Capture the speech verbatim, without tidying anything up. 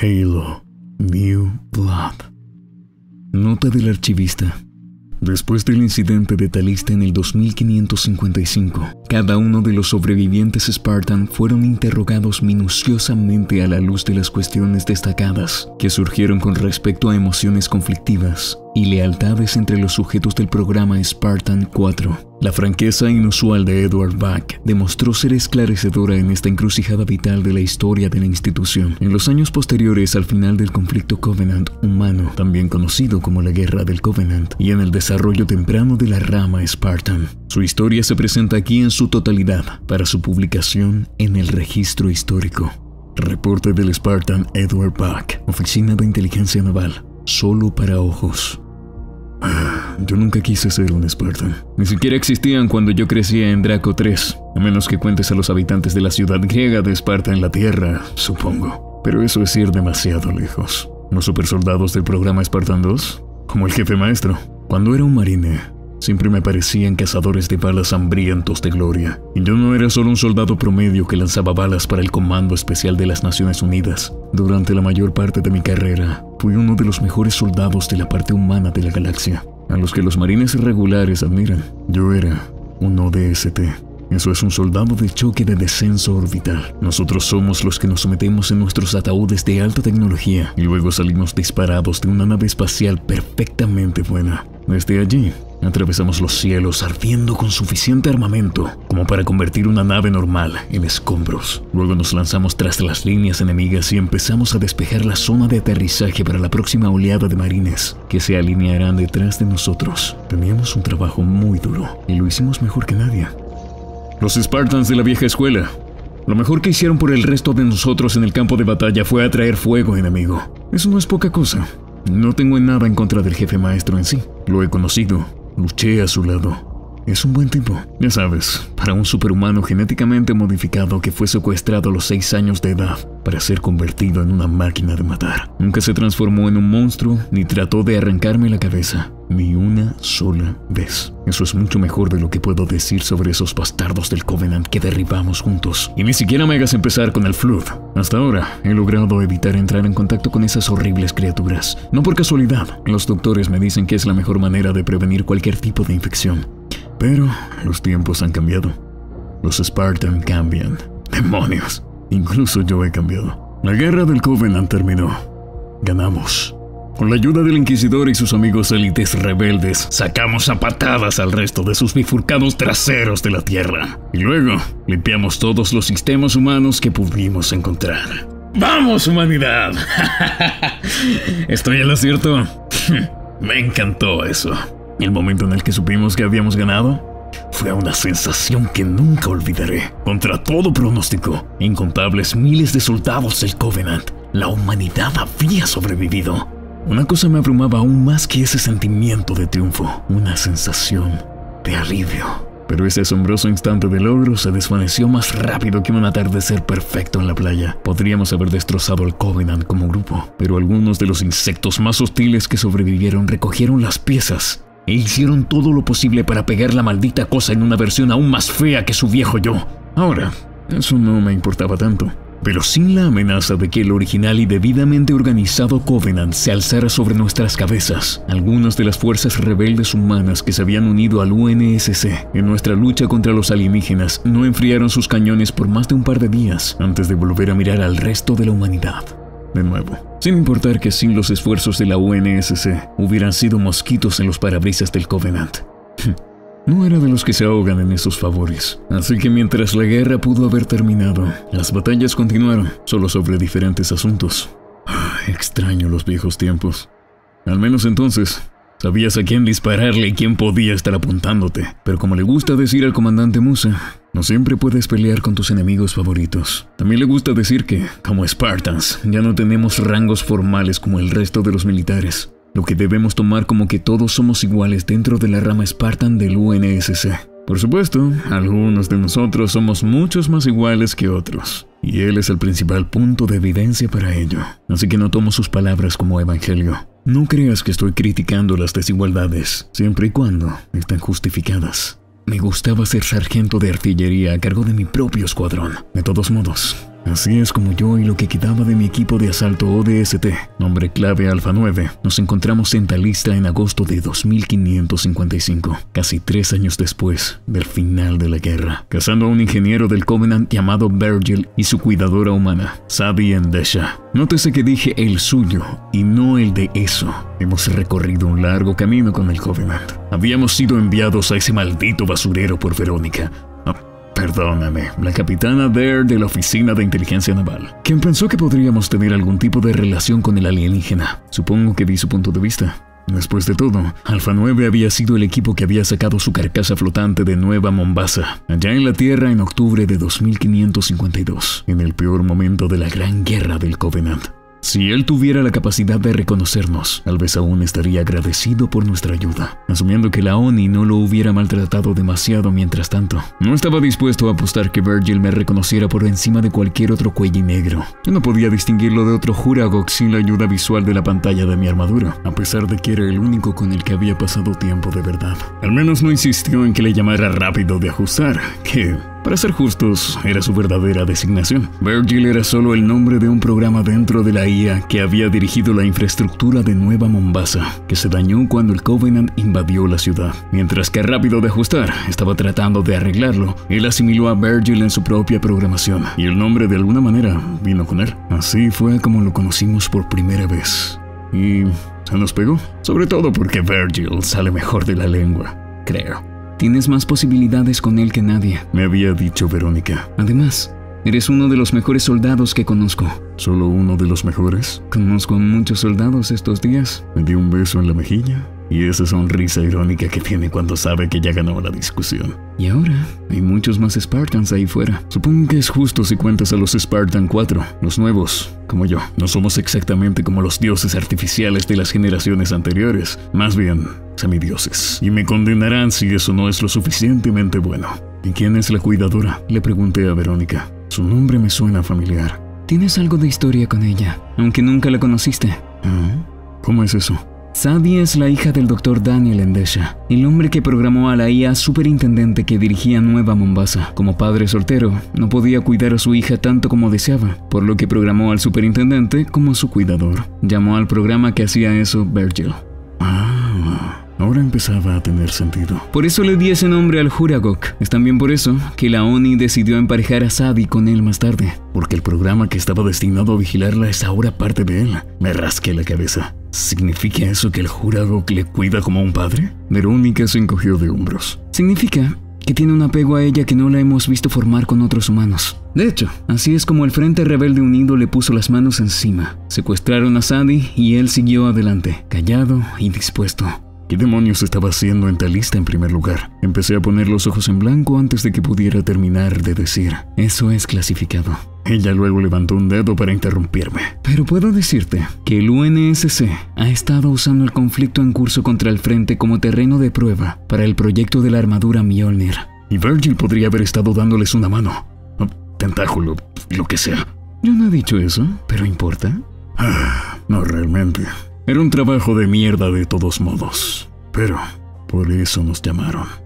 Halo New Blood. Nota del archivista. Después del incidente de Talista en el dos mil quinientos cincuenta y cinco, cada uno de los sobrevivientes Spartan fueron interrogados minuciosamente a la luz de las cuestiones destacadas que surgieron con respecto a emociones conflictivas y lealtades entre los sujetos del programa Spartan cuatro. La franqueza inusual de Edward Buck demostró ser esclarecedora en esta encrucijada vital de la historia de la institución. En los años posteriores al final del conflicto Covenant humano, también conocido como la Guerra del Covenant, y en el desarrollo temprano de la rama Spartan, su historia se presenta aquí en su totalidad para su publicación en el registro histórico. Reporte del Spartan Edward Buck, Oficina de Inteligencia Naval, solo para ojos. Yo nunca quise ser un Spartan. Ni siquiera existían cuando yo crecía en Draco tres, a menos que cuentes a los habitantes de la ciudad griega de Esparta en la Tierra, supongo. Pero eso es ir demasiado lejos. ¿Los supersoldados del programa Spartan dos? Como el jefe maestro. Cuando era un marine, siempre me parecían cazadores de balas hambrientos de gloria. Y yo no era solo un soldado promedio que lanzaba balas para el Comando Especial de las Naciones Unidas. Durante la mayor parte de mi carrera, fui uno de los mejores soldados de la parte humana de la galaxia, a los que los marines regulares admiran. Yo era un O D S T. Eso es un soldado de choque de descenso orbital. Nosotros somos los que nos sometemos en nuestros ataúdes de alta tecnología y luego salimos disparados de una nave espacial perfectamente buena. Desde allí, atravesamos los cielos ardiendo con suficiente armamento como para convertir una nave normal en escombros. Luego nos lanzamos tras las líneas enemigas y empezamos a despejar la zona de aterrizaje para la próxima oleada de marines que se alinearán detrás de nosotros. Teníamos un trabajo muy duro y lo hicimos mejor que nadie. Los Spartans de la vieja escuela. Lo mejor que hicieron por el resto de nosotros en el campo de batalla fue atraer fuego enemigo. Eso no es poca cosa. No tengo nada en contra del jefe maestro en sí. Lo he conocido. Luché a su lado. Es un buen tipo. Ya sabes, para un superhumano genéticamente modificado que fue secuestrado a los seis años de edad para ser convertido en una máquina de matar. Nunca se transformó en un monstruo ni trató de arrancarme la cabeza. Ni una sola vez. Eso es mucho mejor de lo que puedo decir sobre esos bastardos del Covenant que derribamos juntos. Y ni siquiera me hagas empezar con el Flood. Hasta ahora he logrado evitar entrar en contacto con esas horribles criaturas. No por casualidad. Los doctores me dicen que es la mejor manera de prevenir cualquier tipo de infección. Pero los tiempos han cambiado. Los Spartan cambian. ¡Demonios! Incluso yo he cambiado. La guerra del Covenant terminó. Ganamos. Con la ayuda del Inquisidor y sus amigos élites rebeldes, sacamos a patadas al resto de sus bifurcados traseros de la Tierra. Y luego, limpiamos todos los sistemas humanos que pudimos encontrar. ¡Vamos, humanidad! ¿Estoy en lo cierto? Me encantó eso. El momento en el que supimos que habíamos ganado fue una sensación que nunca olvidaré. Contra todo pronóstico, incontables miles de soldados del Covenant, la humanidad había sobrevivido. Una cosa me abrumaba aún más que ese sentimiento de triunfo, una sensación de alivio. Pero ese asombroso instante de logro se desvaneció más rápido que un atardecer perfecto en la playa. Podríamos haber destrozado al Covenant como grupo, pero algunos de los insectos más hostiles que sobrevivieron recogieron las piezas e hicieron todo lo posible para pegar la maldita cosa en una versión aún más fea que su viejo yo. Ahora, eso no me importaba tanto. Pero sin la amenaza de que el original y debidamente organizado Covenant se alzara sobre nuestras cabezas, algunas de las fuerzas rebeldes humanas que se habían unido al U N S C en nuestra lucha contra los alienígenas no enfriaron sus cañones por más de un par de días antes de volver a mirar al resto de la humanidad. De nuevo, sin importar que sin los esfuerzos de la U N S C hubieran sido mosquitos en los parabrisas del Covenant. No era de los que se ahogan en esos favores. Así que mientras la guerra pudo haber terminado, las batallas continuaron, solo sobre diferentes asuntos. Extraño los viejos tiempos. Al menos entonces, sabías a quién dispararle y quién podía estar apuntándote. Pero como le gusta decir al comandante Musa, no siempre puedes pelear con tus enemigos favoritos. También le gusta decir que, como Spartans, ya no tenemos rangos formales como el resto de los militares. Lo que debemos tomar como que todos somos iguales dentro de la rama Spartan del U N S C. Por supuesto, algunos de nosotros somos muchos más iguales que otros, y él es el principal punto de evidencia para ello. Así que no tomo sus palabras como evangelio. No creas que estoy criticando las desigualdades, siempre y cuando están justificadas. Me gustaba ser sargento de artillería a cargo de mi propio escuadrón. De todos modos, Así es como yo y lo que quedaba de mi equipo de asalto O D S T, nombre clave Alfa nueve, nos encontramos en Talista en agosto de dos mil quinientos cincuenta y cinco, casi tres años después del final de la guerra, cazando a un ingeniero del Covenant llamado Virgil y su cuidadora humana, Sadie Endesha. Nótese que dije el suyo y no el de eso. Hemos recorrido un largo camino con el Covenant. Habíamos sido enviados a ese maldito basurero por Verónica. Perdóname, la capitana Dare de la Oficina de Inteligencia Naval, quien pensó que podríamos tener algún tipo de relación con el alienígena. Supongo que vi su punto de vista. Después de todo, Alfa nueve había sido el equipo que había sacado su carcasa flotante de Nueva Mombasa, allá en la Tierra en octubre de dos mil quinientos cincuenta y dos, en el peor momento de la Gran Guerra del Covenant. Si él tuviera la capacidad de reconocernos, tal vez aún estaría agradecido por nuestra ayuda, asumiendo que la O N I no lo hubiera maltratado demasiado mientras tanto. No estaba dispuesto a apostar que Virgil me reconociera por encima de cualquier otro cuello negro. Yo no podía distinguirlo de otro Huragok sin la ayuda visual de la pantalla de mi armadura, a pesar de que era el único con el que había pasado tiempo de verdad. Al menos no insistió en que le llamara rápido de ajustar, que, para ser justos, era su verdadera designación. Virgil era solo el nombre de un programa dentro de la I A que había dirigido la infraestructura de Nueva Mombasa, que se dañó cuando el Covenant invadió la ciudad. Mientras que rápido de ajustar estaba tratando de arreglarlo, él asimiló a Virgil en su propia programación, y el nombre de alguna manera vino con él. Así fue como lo conocimos por primera vez. Y se nos pegó, sobre todo porque Virgil sale mejor de la lengua, creo. Tienes más posibilidades con él que nadie, me había dicho Verónica. Además, eres uno de los mejores soldados que conozco. ¿Solo uno de los mejores? Conozco a muchos soldados estos días. Me dio un beso en la mejilla y esa sonrisa irónica que tiene cuando sabe que ya ganó la discusión. Y ahora, hay muchos más Spartans ahí fuera. Supongo que es justo si cuentas a los Spartan cuatro, los nuevos, como yo. No somos exactamente como los dioses artificiales de las generaciones anteriores, más bien semidioses. Y me condenarán si eso no es lo suficientemente bueno. ¿Y quién es la cuidadora?, le pregunté a Verónica. Su nombre me suena familiar. Tienes algo de historia con ella, aunque nunca la conociste. ¿Ah? ¿Cómo es eso? Sadie es la hija del doctor Daniel Endesha, el hombre que programó a la I A superintendente que dirigía Nueva Mombasa. Como padre soltero, no podía cuidar a su hija tanto como deseaba, por lo que programó al superintendente como su cuidador. Llamó al programa que hacía eso Virgil. Ah... Ahora empezaba a tener sentido. Por eso le di ese nombre al Huragok. Es también por eso que la O N I decidió emparejar a Sadie con él más tarde. Porque el programa que estaba destinado a vigilarla es ahora parte de él. Me rasqué la cabeza. ¿Significa eso que el Huragok le cuida como a un padre? Verónica se encogió de hombros. Significa que tiene un apego a ella que no la hemos visto formar con otros humanos. De hecho, así es como el Frente Rebelde Unido le puso las manos encima. Secuestraron a Sadie y él siguió adelante, callado y dispuesto. ¿Qué demonios estaba haciendo en Talista en primer lugar? Empecé a poner los ojos en blanco antes de que pudiera terminar de decir. Eso es clasificado. Ella luego levantó un dedo para interrumpirme. Pero puedo decirte que el U N S C ha estado usando el conflicto en curso contra el Frente como terreno de prueba para el proyecto de la armadura Mjolnir. Y Virgil podría haber estado dándoles una mano. Tentáculo, lo que sea. Yo no he dicho eso, pero ¿importa? Ah, no realmente. Era un trabajo de mierda de todos modos, pero por eso nos llamaron.